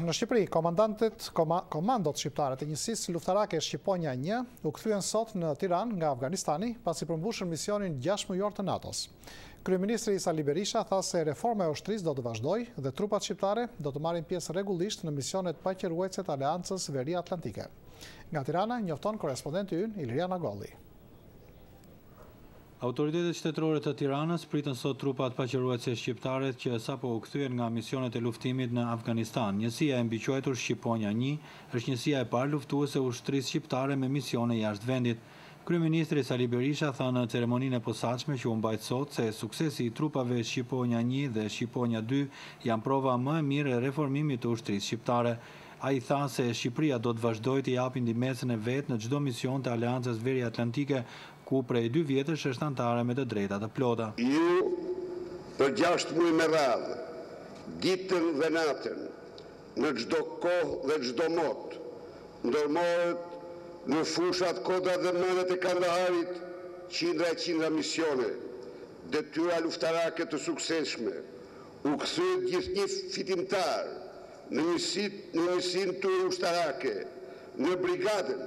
Në Shqipëri, komandot shqiptare të njësisë luftarake Shqiponia 1 u kthyen sot në Tiranë nga Afganistani pasi përmbushën misionin 6 mujor të NATO-s. Kryeministri Sali Berisha tha se reforma e ushtrisë do të vazhdojë dhe trupat shqiptare do të marrin pjesë rregullisht në misionet paqëruese të Aleancës Veri-Atlantike. Nga Tirana njofton korrespondenti ynë Iliriana Golli. Autoritetet shtetërore të Tiranës pritën sot trupat paqëruese shqiptare që sapo u kthyen nga misionet e luftimit në Afganistan. Njësia e mbiquajtur Shqiponia 1 është njësia e parë luftuese ushtrisë shqiptare me misione jashtë vendit. Kryeministri Sali Berisha tha në ceremoninë e posaçme që u mbajt sot se suksesi i trupave Shqiponia 1 dhe Shqiponia 2 janë prova më e mirë e reformimit të ushtrisë shqiptare. Ai tha se Shqipëria do të vazhdojë të japë ndihmën e vet në çdo mision të Aleancës Veri-Atlantike, ku prej 2 vjetësh është anëtare me të drejta të plota. Ju për 6 muaj me radhë, ditën dhe natën, në çdo kohë dhe çdo mot, ndërmarret në fushat, kodra dhe menet e Kandaharit qindra e qindra misione, detyra luftarake të suksesshme, u kthyet gjithnjë fitimtar në njësinë të ushtarake, në brigadën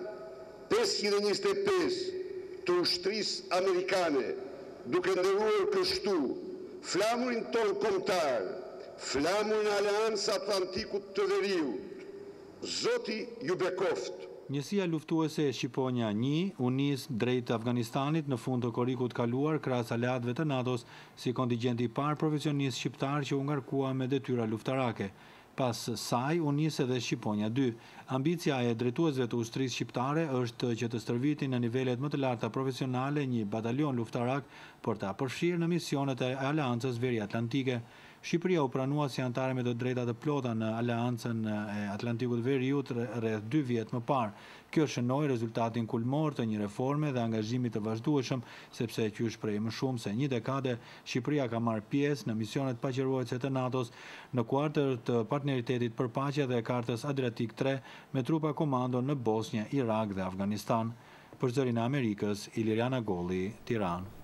525 të ushtrisë amerikane, duke ndëruar kështu flamurin tonë kombëtar, flamurin e Aleancës Atlantikut të Veriut. Zoti ju bekoft. Njësia luftuese e Shqiponia 1 u nis drejt Afganistanit në fund të korrikut kaluar krahas aleatëve të NATO-s si kontingjenti i parë profesionist shqiptar që u ngarkua me detyra luftarake. Pas saj u nis edhe Shqiponia 2. Ambicia e drejtuesve të ushtrisë shqiptare është që të stërvitin në nivelet më të larta profesionale një batalion luftarak për ta përfshirë në misionet e Aleancës Veri-Atlantike. Shqipëria u pranua si anëtare me të drejta të plota në Aleancën e Atlantikut Veriut rreth 2 vjet më parë. Kjo shënoi rezultatin kulmor të një reforme dhe angazhimit të vazhdueshëm, sepse qysh prej më shumë se një dekade Shqipëria ka marrë pjesë në misionet paqëruese të NATO-s në kuartër të partneritetit për paqe dhe kartës Adriatik 3 me trupa komando në Bosnjë, Irak dhe Afganistan. Për Zërin e Amerikës, Iliriana Golli, Tiranë.